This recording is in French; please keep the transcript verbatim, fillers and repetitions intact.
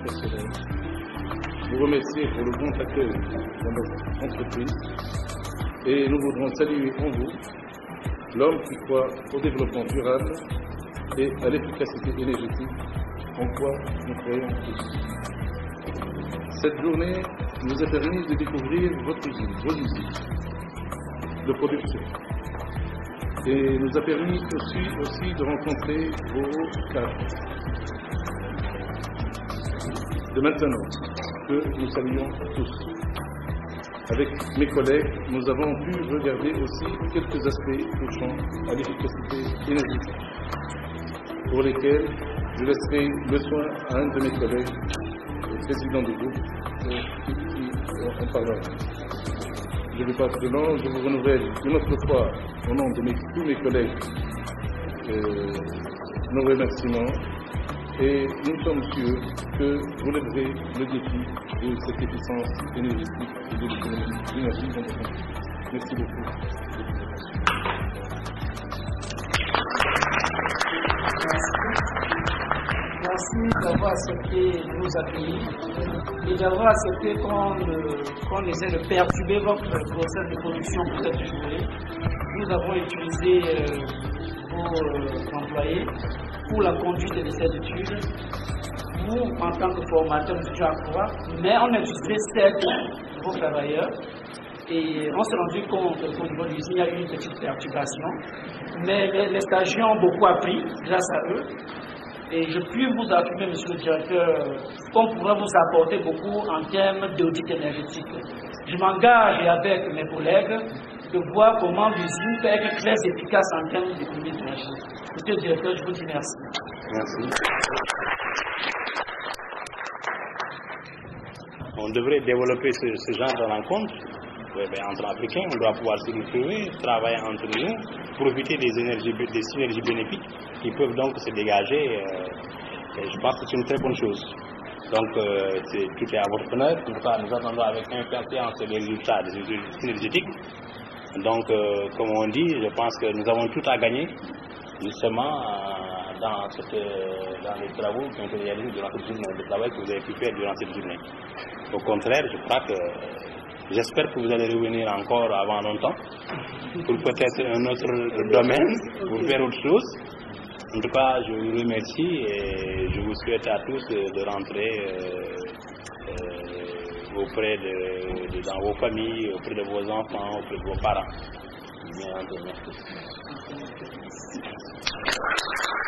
personnel, vous remercier pour le bon accueil dans notre entreprise et nous voudrons saluer en vous l'homme qui croit au développement durable et à l'efficacité énergétique en quoi nous croyons tous. Cette journée nous a permis de découvrir votre usine, vos usines de production et nous a permis aussi, aussi de rencontrer vos cadres. De maintenant que nous saluons tous. Avec mes collègues, nous avons pu regarder aussi quelques aspects touchant à l'efficacité énergétique, pour lesquels je laisserai le soin à un de mes collègues, le président du groupe, qui en parlera. Je ne vais pas plus long, je vous renouvelle une autre fois, au nom de mes, tous mes collègues, euh, nos remerciements. Et nous sommes sûrs que vous lèverez le défi de cette efficience énergétique et de l'économie d'énergie dans notre pays. Merci beaucoup. Merci d'avoir accepté de nous accueillir et d'avoir accepté qu'on qu'on essaie de perturber votre processus de production pour cette journée. Nous avons utilisé euh, vos euh, employés pour la conduite de cette étude. Vous, en tant que formateur, vous étiez à quoi, mais on a utilisé certains de vos travailleurs et on s'est rendu compte qu'au niveau de l'usine, il y a eu une petite perturbation. Mais les, les stagiaires ont beaucoup appris grâce à eux. Et je puis vous affirmer, monsieur le directeur, qu'on pourra vous apporter beaucoup en termes d'audit énergétique. Je m'engage avec mes collègues de voir comment l'usine peut être très efficace en termes d'économie d'énergie. Monsieur le directeur, je vous dis merci. Merci. On devrait développer ce, ce genre de rencontres. Ouais, ben, entre Africains, on doit pouvoir se retrouver, travailler entre nous, profiter des, énergies, des synergies bénéfiques qui peuvent donc se dégager. Euh, et je pense que c'est une très bonne chose. Donc, euh, tout est à votre honneur. Nous attendons avec impatience les résultats des études synergétiques. Donc, euh, comme on dit, je pense que nous avons tout à gagner, justement, euh, dans, cette, euh, dans les travaux qui ont été réalisés durant cette journée, le travail que vous avez pu faire durant cette journée. Au contraire, je crois que j'espère que vous allez revenir encore avant longtemps pour peut-être un autre domaine, pour faire autre chose. En tout cas, je vous remercie et je vous souhaite à tous de rentrer euh, euh, auprès de, de dans vos familles, auprès de vos enfants, auprès de vos parents. Bien, merci.